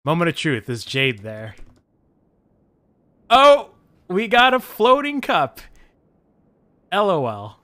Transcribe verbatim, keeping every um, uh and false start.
Moment of truth. Is Jade there? Oh, we got a floating cup. LOL.